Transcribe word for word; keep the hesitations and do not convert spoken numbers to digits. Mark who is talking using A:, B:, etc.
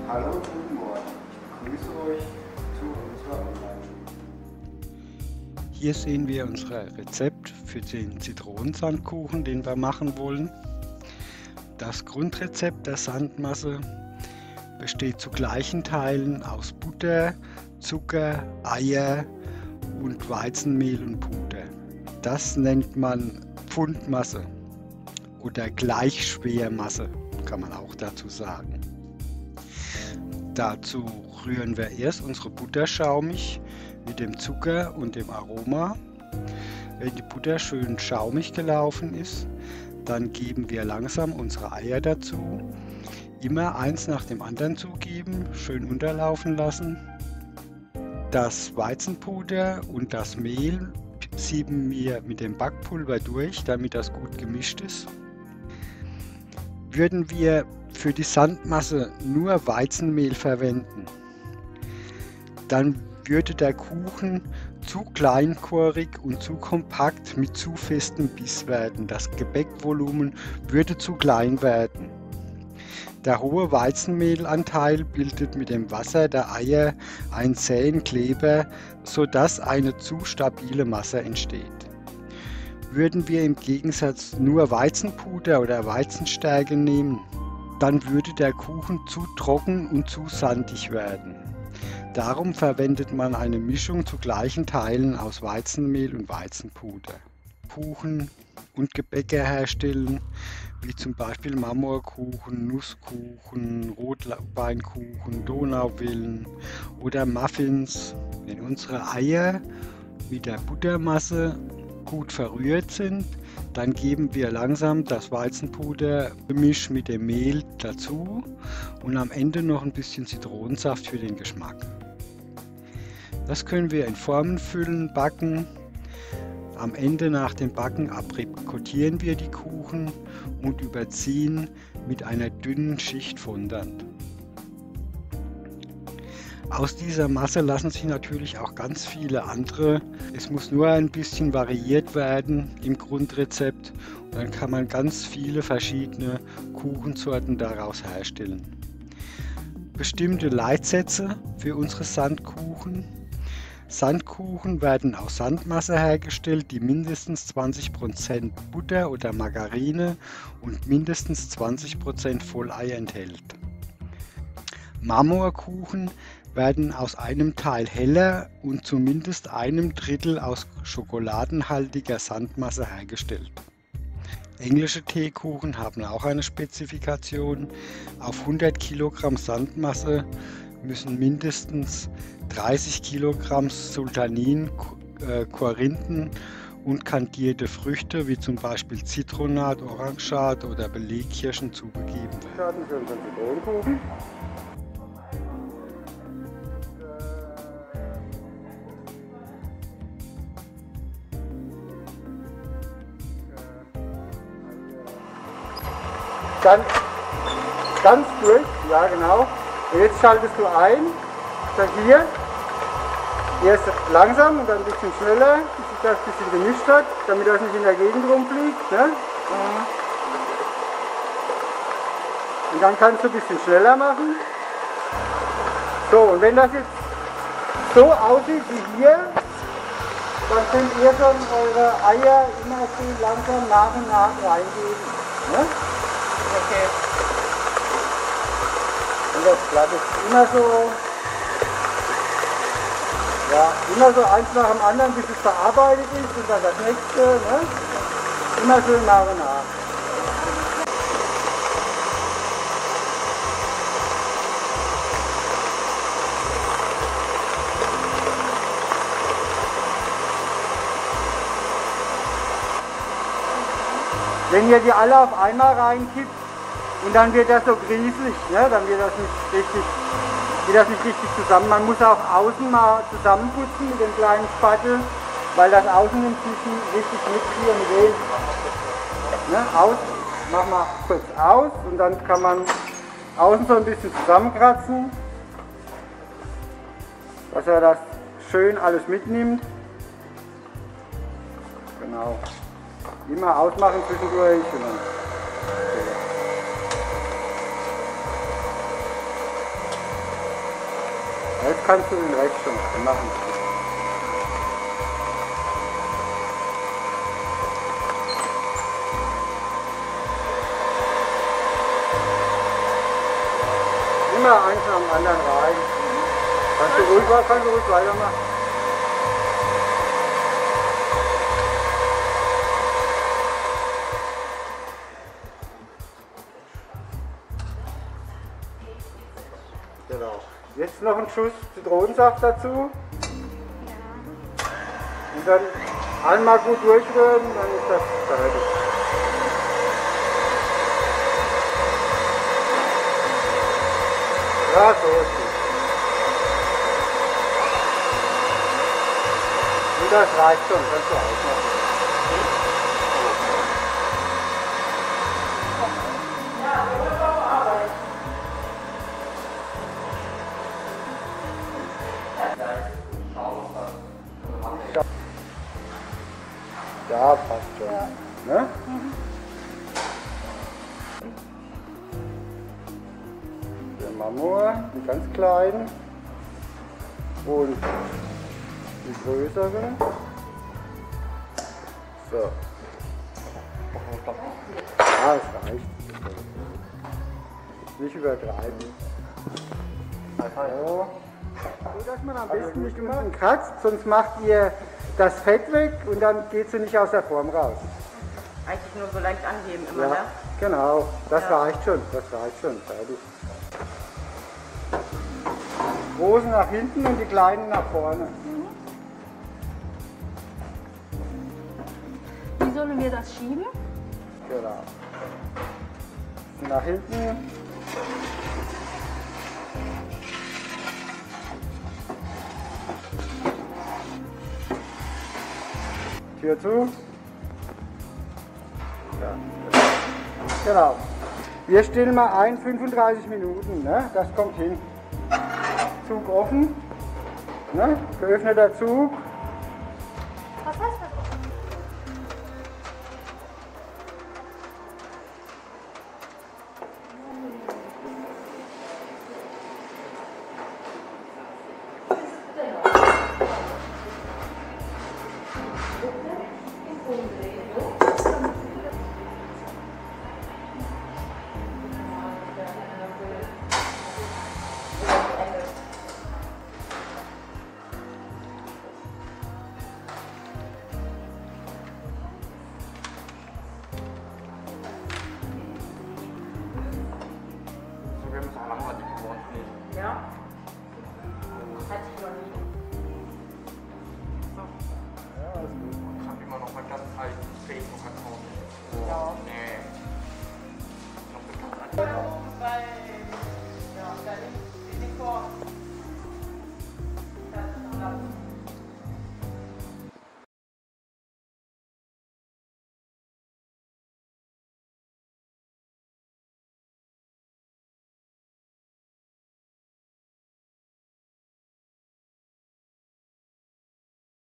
A: Hallo, guten Morgen. Ich begrüße euch zu unserer Online.
B: Hier sehen wir unser Rezept für den Zitronensandkuchen, den wir machen wollen. Das Grundrezept der Sandmasse besteht zu gleichen Teilen aus Butter, Zucker, Eier und Weizenmehl und Puder. Das nennt man Pfundmasse oder Gleichschwermasse, kann man auch dazu sagen. Dazu rühren wir erst unsere Butter schaumig mit dem Zucker und dem Aroma. Wenn die Butter schön schaumig gelaufen ist, dann geben wir langsam unsere Eier dazu. Immer eins nach dem anderen zugeben, schön unterlaufen lassen. Das Weizenpuder und das Mehl sieben wir mit dem Backpulver durch, damit das gut gemischt ist. Würden wir für die Sandmasse nur Weizenmehl verwenden, dann würde der Kuchen zu kleinporig und zu kompakt mit zu festem Biss werden. Das Gebäckvolumen würde zu klein werden. Der hohe Weizenmehlanteil bildet mit dem Wasser der Eier einen zähen Kleber, sodass eine zu stabile Masse entsteht. Würden wir im Gegensatz nur Weizenpuder oder Weizenstärke nehmen, dann würde der Kuchen zu trocken und zu sandig werden. Darum verwendet man eine Mischung zu gleichen Teilen aus Weizenmehl und Weizenpuder. Kuchen und Gebäcke herstellen, wie zum Beispiel Marmorkuchen, Nusskuchen, Rotweinkuchen, Donauwillen oder Muffins. Wenn unsere Eier mit der Buttermasse gut verrührt sind, dann geben wir langsam das Weizenpudergemisch mit dem Mehl dazu und am Ende noch ein bisschen Zitronensaft für den Geschmack. Das können wir in Formen füllen, backen. Am Ende nach dem Backen abrikotieren wir die Kuchen und überziehen mit einer dünnen Schicht Fondant. Aus dieser Masse lassen sich natürlich auch ganz viele andere. Es muss nur ein bisschen variiert werden im Grundrezept und dann kann man ganz viele verschiedene Kuchensorten daraus herstellen. Bestimmte Leitsätze für unsere Sandkuchen. Sandkuchen werden aus Sandmasse hergestellt, die mindestens zwanzig Prozent Butter oder Margarine und mindestens zwanzig Prozent Vollei enthält. Marmorkuchen werden aus einem Teil heller und zumindest einem Drittel aus schokoladenhaltiger Sandmasse hergestellt. Englische Teekuchen haben auch eine Spezifikation. Auf hundert Kilogramm Sandmasse müssen mindestens dreißig Kilogramm Sultanin, äh, Korinthen und kandierte Früchte wie zum Beispiel Zitronat, Orangat oder Belegkirschen zugegeben werden.
A: Für unseren Zitronenkuchen. Ganz, ganz durch, ja genau. Und jetzt schaltest du ein, dann hier, erst langsam und dann ein bisschen schneller, bis sich das ein bisschen gemischt hat, damit das nicht in der Gegend rumfliegt. Ne? Und dann kannst du ein bisschen schneller machen. So, und wenn das jetzt so aussieht wie hier, dann könnt ihr schon eure Eier immer schön langsam nach und nach reingeben. Ne? Okay. Und das Blatt ist immer so, ja, immer so eins nach dem anderen, bis es verarbeitet ist und dann das nächste, ne? Immer schön nach und nach. Wenn ihr die alle auf einmal reinkippt und dann wird das so grieselig, ne? Dann wird das nicht richtig, geht das nicht richtig zusammen. Man muss auch außen mal zusammenputzen mit dem kleinen Spattel, weil das außen inzwischen richtig mitfrieren will. Ne? Aus, mach mal kurz aus und dann kann man außen so ein bisschen zusammenkratzen, dass er das schön alles mitnimmt. Genau. Immer ausmachen zwischendurch. Und dann, okay. Jetzt kannst du den Rest schon machen. Immer eins nach dem anderen rein. Kannst du ruhig, kannst du ruhig weitermachen. Genau. Jetzt noch ein Schuss Zitronensaft dazu. Und dann einmal gut durchrühren, dann ist das fertig. Ja, so ist es. Und das reicht schon, kannst du ausmachen. Ja, passt schon. Ja. Ne? Mhm. Der Marmor, die ganz kleinen und die größeren. So. Ja, es reicht. Nicht übertreiben. So. So, dass man am besten nicht unten kratzt, sonst macht ihr das Fett weg und dann geht sie nicht aus der Form raus.
C: Eigentlich nur so leicht anheben immer,
A: Ja,
C: ne?
A: genau. Das
C: Ja.
A: reicht schon. Das reicht schon. Fertig. Die großen nach hinten und die kleinen nach vorne.
D: Wie sollen wir das schieben?
A: Genau. Die nach hinten. Tür zu. Ja. Genau. Wir stellen mal ein, fünfunddreißig Minuten, ne? Das kommt hin. Zug offen, ne? Geöffneter Zug.
D: Was heißt das?
C: Ja? Hatte ich noch nie.
A: Ja, alles gut.
E: Ich habe immer noch mal ganz alten Facebook-Account.